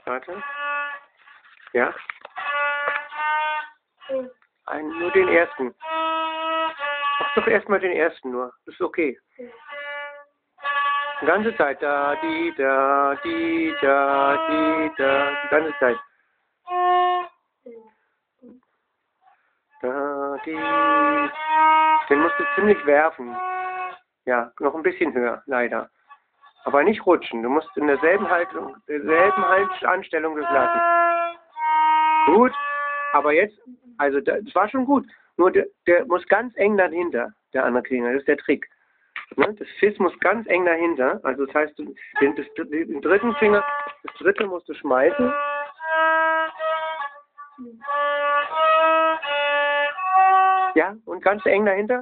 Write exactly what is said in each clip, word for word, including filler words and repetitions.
Warte. Ja? Ein, nur den ersten. Mach doch erstmal den ersten nur. Das ist okay. Die ganze Zeit. Da, die, da, die, da, die, da. Die ganze Zeit. Da, die. Den musst du ziemlich werfen. Ja, noch ein bisschen höher, leider. Aber nicht rutschen. Du musst in derselben Haltung, derselben Anstellung das lassen. Gut. Aber jetzt, also das war schon gut. Nur der, der muss ganz eng dahinter, der andere Finger. Das ist der Trick. Ne? Das Fis muss ganz eng dahinter. Also das heißt, den, das, den dritten Finger, das dritte musst du schmeißen. Ja, und ganz eng dahinter.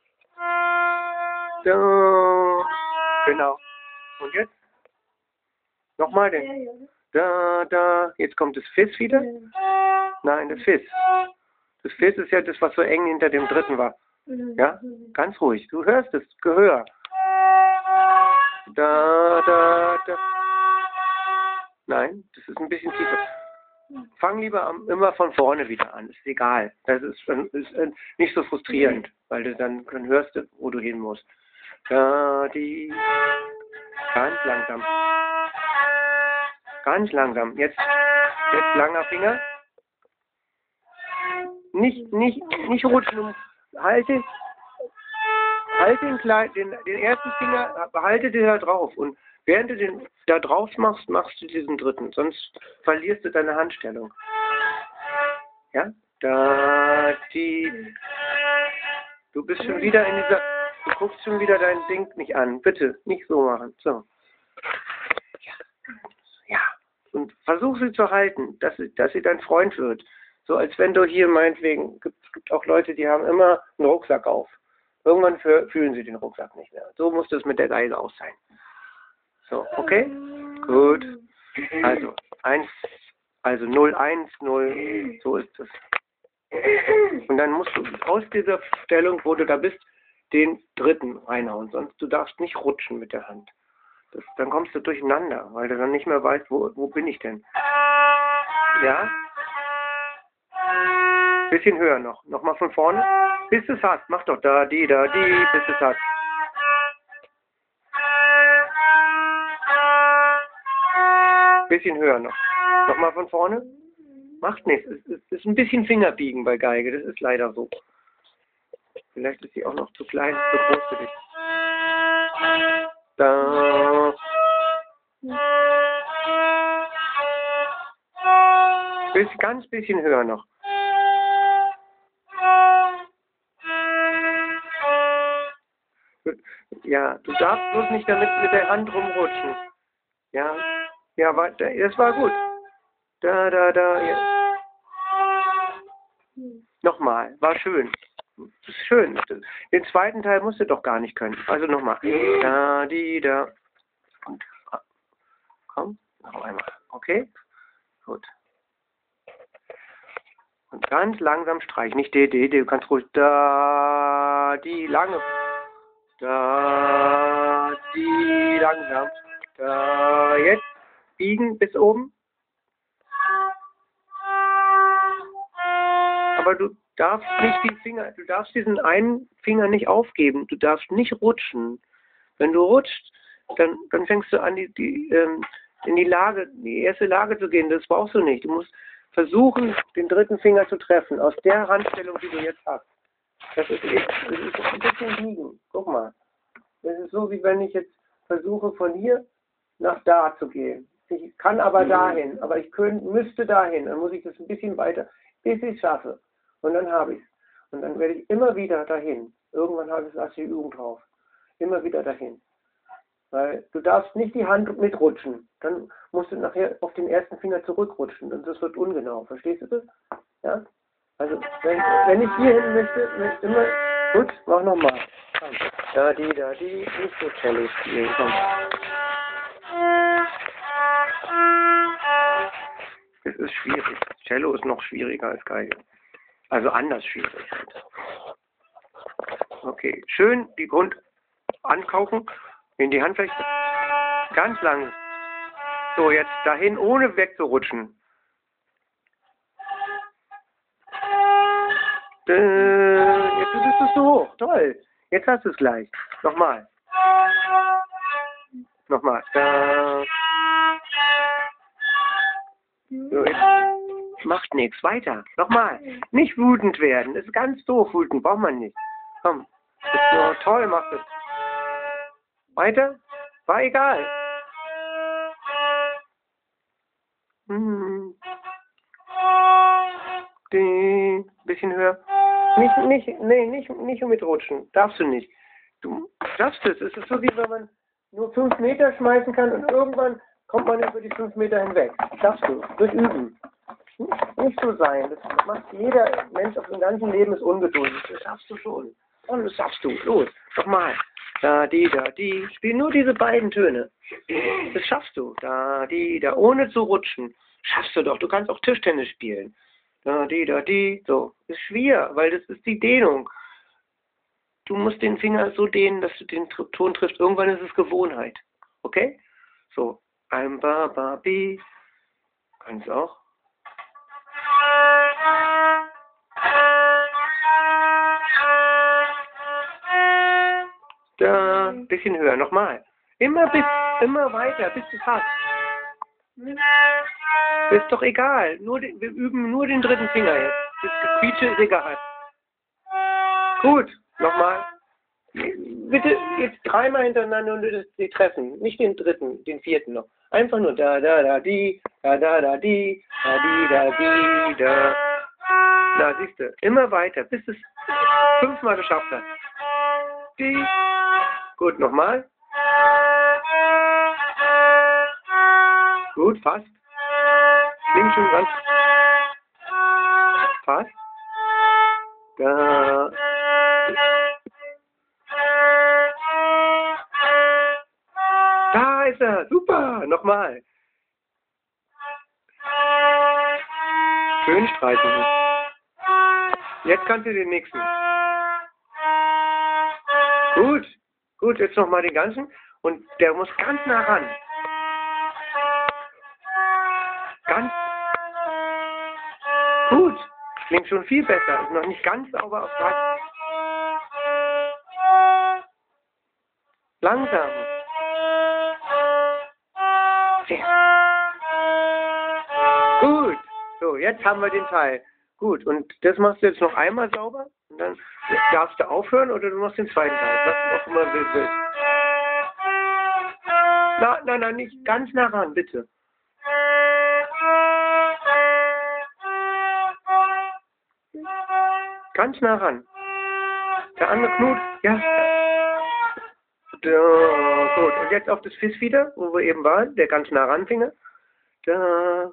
Da, genau. Und jetzt? Nochmal den. Da, da. Jetzt kommt das Fis wieder. Nein, das Fis. Das Fis ist ja das, was so eng hinter dem dritten war. Ja? Ganz ruhig. Du hörst das Gehör. Da, da, da. Nein, das ist ein bisschen tiefer. Fang lieber am, immer von vorne wieder an. Ist egal. Das ist, ist nicht so frustrierend, weil du dann, dann hörst, wo du hin musst. Da, die. Ganz langsam. Ganz langsam. Jetzt, jetzt langer Finger. Nicht, nicht, nicht rutschen. Halte, halte den, kleinen, den, den ersten Finger, behalte den da drauf. Und während du den da drauf machst, machst du diesen dritten. Sonst verlierst du deine Handstellung. Ja? Da, die. Du bist schon wieder in dieser. Du guckst schon wieder dein Ding nicht an. Bitte, nicht so machen. So. Ja. Ja. Und versuch sie zu halten, dass sie, dass sie dein Freund wird. So als wenn du hier meinetwegen, es gibt auch Leute, die haben immer einen Rucksack auf. Irgendwann fühlen sie den Rucksack nicht mehr. So muss das mit der Geige auch sein. So, okay? Gut. Also, eins, also null, eins, null, so ist es. Und dann musst du aus dieser Stellung, wo du da bist, den dritten reinhauen. Sonst du darfst nicht rutschen mit der Hand. Das, dann kommst du durcheinander, weil du dann nicht mehr weißt, wo, wo bin ich denn. Ja? Bisschen höher noch. Nochmal von vorne. Bis du es hast. Mach doch da, die, da, die, bis du es hast. Bisschen höher noch. Nochmal von vorne. Macht nichts. Es ist, ist ein bisschen Fingerbiegen bei Geige. Das ist leider so. Vielleicht ist sie auch noch zu klein, zu groß für dich. Da. Bis, ganz bisschen höher noch. Ja, du darfst bloß nicht damit mit der Hand rumrutschen. Ja, ja, war, das war gut. Da, da, da, ja. Nochmal, war schön. Das ist schön. Den zweiten Teil musst du doch gar nicht können. Also nochmal. Da, die, da. Und komm, noch einmal. Okay? Gut. Und ganz langsam streichen. Nicht D, D, D. Du kannst ruhig da, die lange. Da, die langsam. Da, jetzt biegen bis oben. Aber du darfst nicht die Finger, du darfst diesen einen Finger nicht aufgeben. Du darfst nicht rutschen. Wenn du rutschst, dann, dann fängst du an, die, die, ähm, in die Lage, die erste Lage zu gehen. Das brauchst du nicht. Du musst versuchen, den dritten Finger zu treffen, aus der Handstellung, die du jetzt hast. Das ist, echt, das ist ein bisschen liegen. Guck mal. Das ist so, wie wenn ich jetzt versuche, von hier nach da zu gehen. Ich kann aber dahin, aber ich könnte, müsste dahin. Dann muss ich das ein bisschen weiter, bis ich es schaffe. Und dann habe ich es. Und dann werde ich immer wieder dahin. Irgendwann habe ich das die Übung drauf. Immer wieder dahin. Weil du darfst nicht die Hand mitrutschen. Dann musst du nachher auf den ersten Finger zurückrutschen. Und das wird ungenau. Verstehst du das? Ja? Also, wenn, wenn ich hier hin möchte, möchte immer... Gut, mach nochmal. Da, die, da, die. Nicht so Cello spielen. Komm. Das ist schwierig. Cello ist noch schwieriger als Geige. Also anders schwierig. Okay, schön die Grund ankaufen, in die Handfläche, ganz lang. So, jetzt dahin, ohne wegzurutschen. Äh, jetzt bist du so hoch. Toll. Jetzt hast du es gleich. Nochmal. Nochmal. Da. So, jetzt macht nichts. Weiter. Nochmal. Nicht wütend werden. Das ist ganz doof, wütend. Braucht man nicht. Komm. Das ist nur toll, macht es. Weiter. War egal. Hm. Die. Bisschen höher. Nicht, nicht, nee, nicht, nicht mitrutschen. Darfst du nicht. Du schaffst es. Es ist so, wie wenn man nur fünf Meter schmeißen kann und irgendwann kommt man über die fünf Meter hinweg. Schaffst du. Durch Üben. Nicht so sein. Das macht jeder Mensch auf dem ganzen Leben ist ungeduldig. Das schaffst du schon. Und das schaffst du. Los. Nochmal. Da, die, da, die. Spiel nur diese beiden Töne. Das schaffst du. Da, die, da. Ohne zu rutschen. Schaffst du doch. Du kannst auch Tischtennis spielen. Da, die, da, die. So. Ist schwer, weil das ist die Dehnung. Du musst den Finger so dehnen, dass du den Ton triffst. Irgendwann ist es Gewohnheit. Okay? So. Ein Ba, Ba, Bi. Kannst auch. Da. Ein bisschen höher. Nochmal. Immer bis, immer weiter, bis du es hast. Ist doch egal. Nur den, wir üben nur den dritten Finger jetzt. Das Gequietsche ist egal. Gut. Nochmal. Bitte jetzt dreimal hintereinander und sie treffen. Nicht den dritten, den vierten noch. Einfach nur da, da, da, die, da, da, da, die, da, die, da, die, da. Da, siehst du. Immer weiter, bis es fünfmal geschafft hat. Die. Gut, nochmal. Gut, fast. Klingt schon ganz. Fast. Da. Da ist er. Super. Nochmal. Schön streichen. Jetzt kannst du den nächsten. Gut. Gut, jetzt nochmal den ganzen. Und der muss ganz nah ran. Ganz. Gut. Klingt schon viel besser. Ist noch nicht ganz sauber auf Platz. Langsam. Sehr. Gut. So, jetzt haben wir den Teil. Gut. Und das machst du jetzt noch einmal sauber. Und dann darfst du aufhören oder du machst den zweiten Teil. Was du auch immer willst. Na, nein, nein, nicht ganz nah ran, bitte. Ganz nah ran. Der andere Knut, ja. Da, gut. Und jetzt auf das Fiss wieder, wo wir eben waren, der ganz nah ran Finger. Da.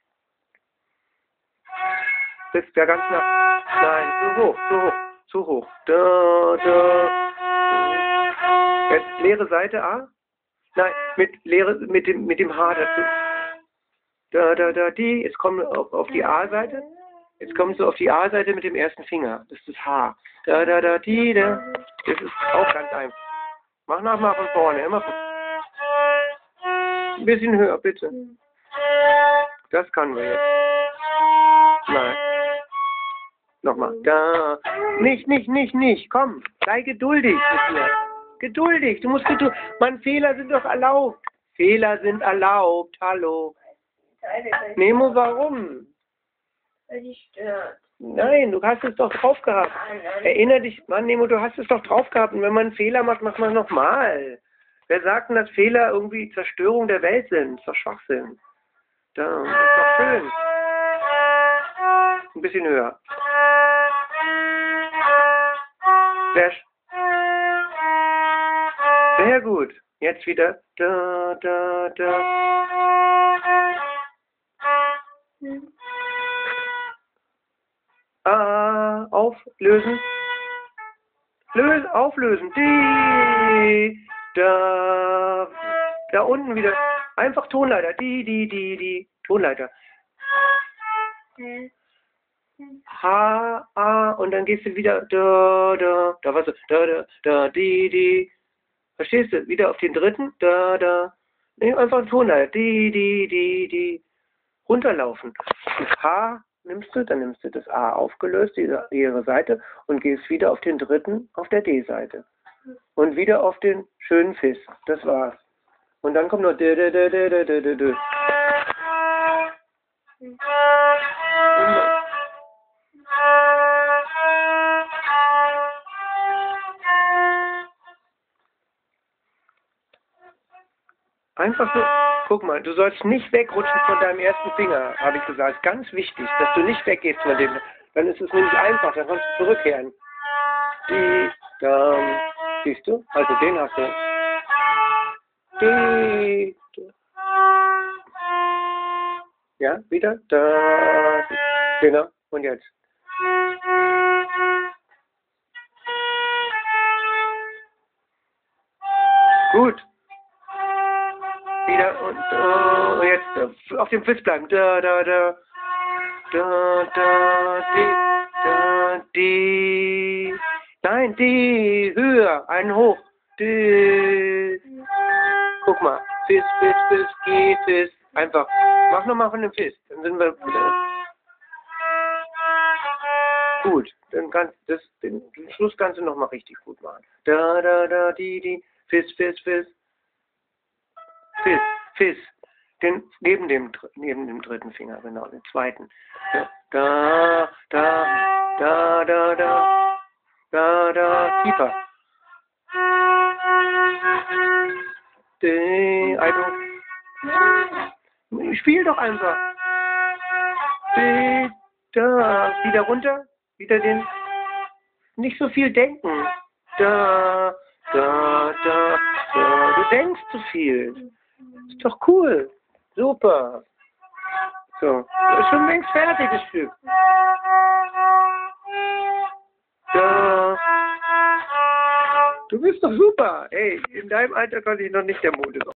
Das ist der ganz nah. Nein, zu hoch, zu hoch, zu hoch. Da, da. Jetzt leere Seite A. Nein, mit leere, mit dem, mit dem H dazu. Da, da, da, die. Jetzt kommen wir auf, auf die A-Seite. Jetzt kommst du auf die A-Seite mit dem ersten Finger. Das ist das H. Da, da, da, die, da. Das ist auch ganz einfach. Mach nochmal von vorne. Immer von. Ein bisschen höher, bitte. Das können wir jetzt. Nein. Nochmal. Da. Nicht, nicht, nicht, nicht. Komm. Sei geduldig mit mir. Geduldig. Du musst geduldig. Mann, Fehler sind doch erlaubt. Fehler sind erlaubt. Hallo. Nemo, warum? Weil die stört. Nein, du hast es doch drauf gehabt. Nein, nein. Erinner dich, Mann, Nemo, du hast es doch drauf gehabt. Und wenn man einen Fehler macht, macht man es nochmal. Wer sagt denn, dass Fehler irgendwie Zerstörung der Welt sind? Das ist doch Schwachsinn. Da, das ist doch schön. Ein bisschen höher. Sehr, sehr gut. Jetzt wieder. Da, da, da. Ah, auflösen. Lösen, auflösen. Die, da, da unten wieder. Einfach Tonleiter. Die, die, die, die. Tonleiter. H, A, und dann gehst du wieder. Da, da, da, was, da, da, da, die, die. Verstehst du? Wieder auf den dritten. Da, da, Nee, einfach ein Tonleiter. Die, die, die, die. Runterlaufen. Das H nimmst du, dann nimmst du das A aufgelöst, diese ihre Seite, und gehst wieder auf den dritten auf der D-Seite. Und wieder auf den schönen Fis. Das war's. Und dann kommt noch D, D, D, D, D, D, D, D. Einfach so, guck mal, du sollst nicht wegrutschen von deinem ersten Finger, habe ich gesagt. Ganz wichtig, dass du nicht weggehst von dem. Dann ist es nämlich einfach, dann kannst du zurückkehren. Die, dann, siehst du? Also den hast du. Die, ja, wieder, da, genau, und jetzt. Gut. Wieder und uh, jetzt uh, auf dem Fis bleiben. Da, da, da, da, da, die, da, die. Nein, die, höher, einen hoch. Die. Guck mal, Fis, Fis, Fis, G, Fis. Einfach, mach nochmal von dem Fis. Dann sind wir wieder. Gut, dann kannst du den, den Schluss kannst du nochmal richtig gut machen. Da, da, da, die, die, Fis, Fis, Fis. Fis, Fis, den, neben, dem, neben dem dritten Finger, genau, den zweiten. Da, da, da, da, da, da, da, tiefer. De, also, spiel doch einfach. De, da, wieder runter, wieder den, nicht so viel denken. Da, da, da, da, du denkst zu viel. Ist doch cool. Super. So. Das ist schon längst fertig, das Stück. Da. Du bist doch super. Ey, in deinem Alter kann ich noch nicht der Mode sein.